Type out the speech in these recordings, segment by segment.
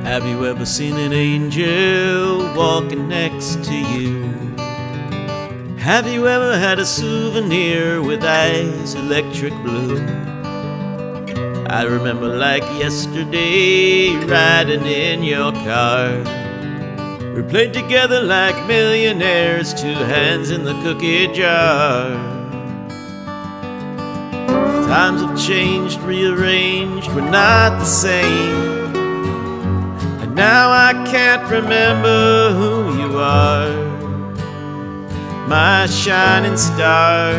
Have you ever seen an angel walking next to you? Have you ever had a souvenir with eyes electric blue? I remember like yesterday riding in your car. We played together like millionaires, two hands in the cookie jar. Times have changed, rearranged, we're not the same. And now I can't remember who you are, my shining star.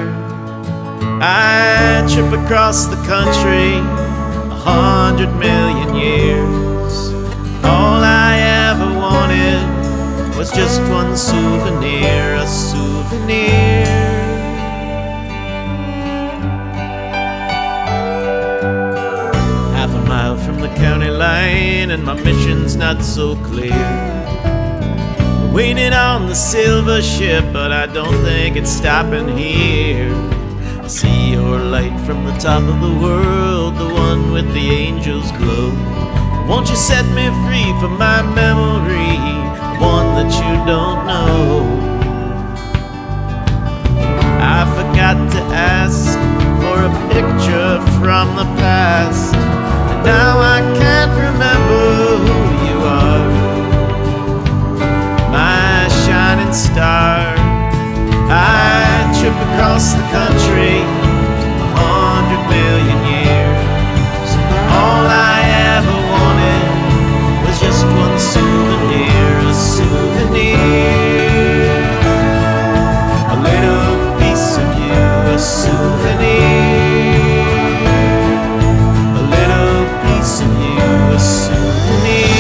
I trip across the country 100 million years. All I ever wanted was just one souvenir, a souvenir. Half a mile from the county line and my mission's not so clear. Waiting on the silver ship, but I don't think it's stopping here. I see your light from the top of the world, the one with the angel's glow. Won't you set me free from my memory, the one that you don't know? I forgot to ask for a picture from the past, and now I can't remember who you are, my shining star. I trip across the country 100 million years. All I ever wanted was just one souvenir, a souvenir. A little piece of you, a souvenir. A little piece of you, a souvenir.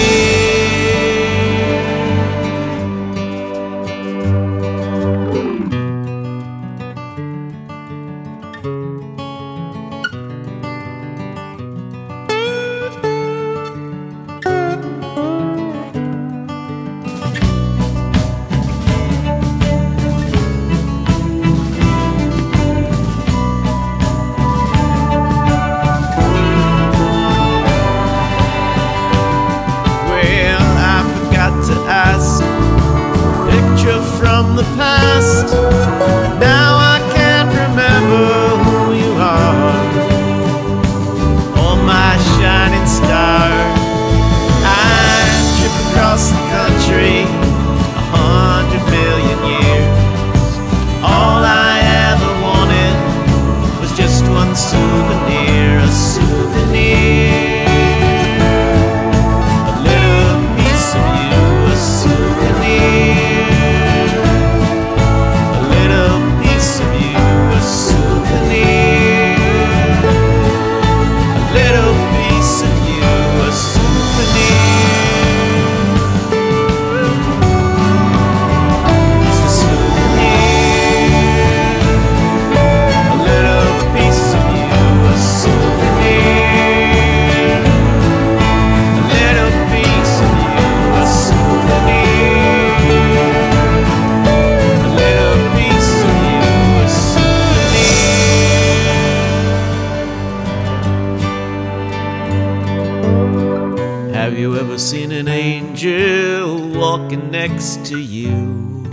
From the past, now I can't remember who you are, oh my shining star. I trip across the country 100 million years. All I ever wanted was just one souvenir, a souvenir. A little piece of you, a souvenir. Have you ever seen an angel walking next to you?